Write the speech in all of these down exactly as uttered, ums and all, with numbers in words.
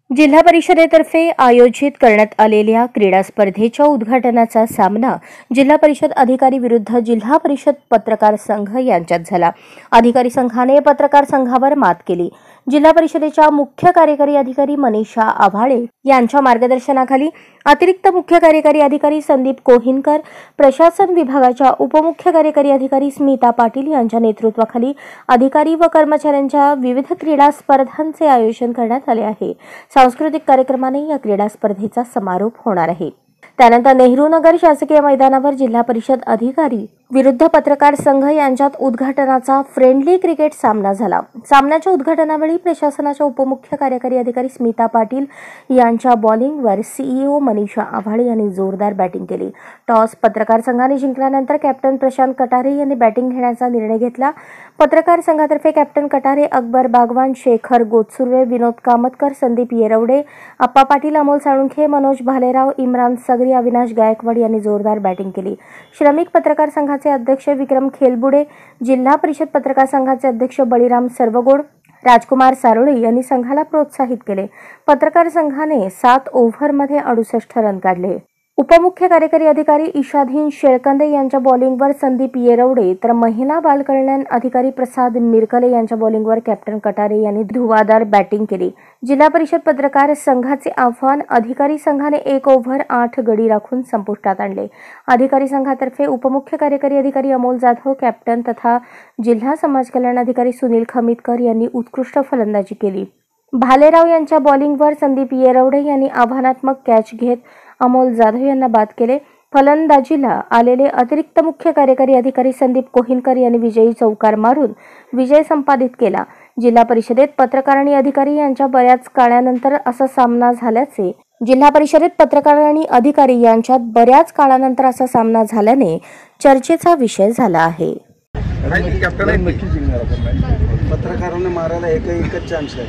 जिल्हा परिषदेतर्फे आयोजित करण्यात आलेल्या क्रीडा स्पर्धेच्या उद्घाटनाचा सामना जिल्हा परिषद अधिकारी विरुद्ध जिल्हा परिषद पत्रकार संघ यांच्यात झाला। अधिकारी संघाने पत्रकार संघावर मात केली। जिल्हा परिषदेच्या मुख्य कार्यकारी अधिकारी मनीषा आव्हाळे यांच्या मार्गदर्शनाखाली अतिरिक्त मुख्य कार्यकारी अधिकारी संदीप कोहिनकर, प्रशासन विभागाच्या उपमुख्य कार्यकारी अधिकारी स्मिता पाटील यांच्या नेतृत्वाखाली अधिकारी व कर्मचाऱ्यांच्या विविध क्रीडा स्पर्धांचे आयोजन करण्यात आले आहे। सांस्कृतिक कार्यक्रमाने या क्रीडा स्पर्धेचा समारोप होणार आहे। त्यानंतर नेहरू नगर शासकीय मैदानावर जिल्हा परिषद अधिकारी विरुद्ध पत्रकार संघ यांच्यात उद्घाटनाचा फ्रेंडली क्रिकेट सामना झाला। सामन्याच्या उद्घाटनावेळी प्रशासनाच्या उपमुख्य कार्यकारी अधिकारी स्मिता पाटील यांच्या बॉलिंगवर सीईओ मनीषा आव्हाळे यांनी जोरदार बॅटिंग केली। टॉस पत्रकार संघाने जिंकल्यानंतर कॅप्टन प्रशांत कटारे यांनी बॅटिंग घेण्याचा निर्णय घेतला। पत्रकार संघातर्फे कॅप्टन कटारे, अकबर बागवान, शेखर गोतसुर्वे, विनोद कामतकर, संदीप येरवडे, अप्पा पाटील, अमोल साळुंखे, मनोज भालेराव, इम्रान सगरी, अविनाश गायकवाड यांनी जोरदार बॅटिंग केली। श्रमिक पत्रकार संघाचे अध्यक्ष विक्रम खेलबुडे, जिल्हा परिषद पत्रकार संघाचे अध्यक्ष बळीराम सर्वगोड, राजकुमार सारोळे यांनी संघाला प्रोत्साहित केले। पत्रकार संघाने सात ओव्हरमध्ये अडुसष्ट रन काढले। उपमुख्य कार्यकारी अधिकारी ईशाधीन शेळकंदे यांच्या बॉलिंगवर संदीप येरवडे तर महिला बाल कल्याण अधिकारी प्रसाद मिरकले यांच्या बॉलिंगवर कॅप्टन कटारे यांनी धुवाधार बॅटिंग केली। जिल्हा परिषद पत्रकार संघाचे आव्हान अधिकारी संघाने एक ओव्हर आठ गडी राखून संपुष्टात आणले। अधिकारी संघातर्फे उपमुख्य कार्यकारी अधिकारी अमोल जाधव, कॅप्टन तथा जिल्हा समाज कल्याण अधिकारी सुनील खमितकर यांनी उत्कृष्ट फलंदाजी केली। भालेराव यांच्या बॉलिंगवर संदीप येरवडे यांनी आव्हानात्मक कॅच घेत अमोल जाधव यांना बाद केले। फलंदाजीला आलेले अतिरिक्त मुख्य कार्यकारी अधिकारी संदीप कोहिनकर यांनी विजयी चौकार मारून विजय संपादित केला। जिल्हा परिषदेत पत्रकार आणि अधिकारी यांच्या बऱ्याच काळानंतर असा सामना झाल्याचे जिल्हा परिषदेत पत्रकार आणि अधिकारी यांच्यात बऱ्याच काळानंतर असा सामना झाल्याने चर्चेचा विषय झाला आहे। पत्रकारांना मारायला एक एकच चान्स आहे।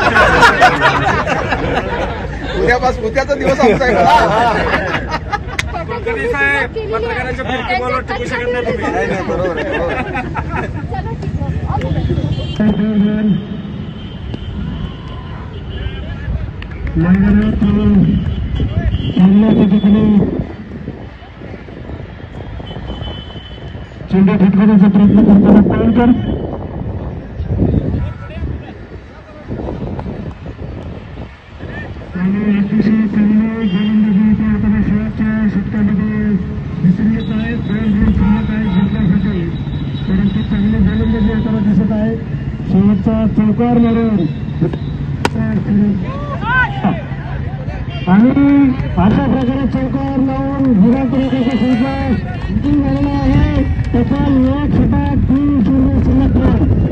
उद्यापासून उद्याचा दिवस आमचा आहे। कुलकर्णी साहेब, पत्रकारांच्या फिरकी बॉलवर टिकू शकत नाही तुम्ही। नाही नाही, बरोबर आहे, बरोबर चेंडू ठिकाणाचा प्रयत्न करताना कोणकर आणि अतिशय चांगले गोलंदाजी आपण शेवटच्या षटकामध्ये दिसून येत आहे। दोन गुण शिल्लक आहे जिंकण्यासाठी, परंतु चांगले गोलंदाजी होताना दिसत आहे। शेवटचा चौकार मारून आणि अशा प्रकारे चौकार लावून विराट कोहलीचा संघ जिंकून झालेला आहे। त्याचा एक षटक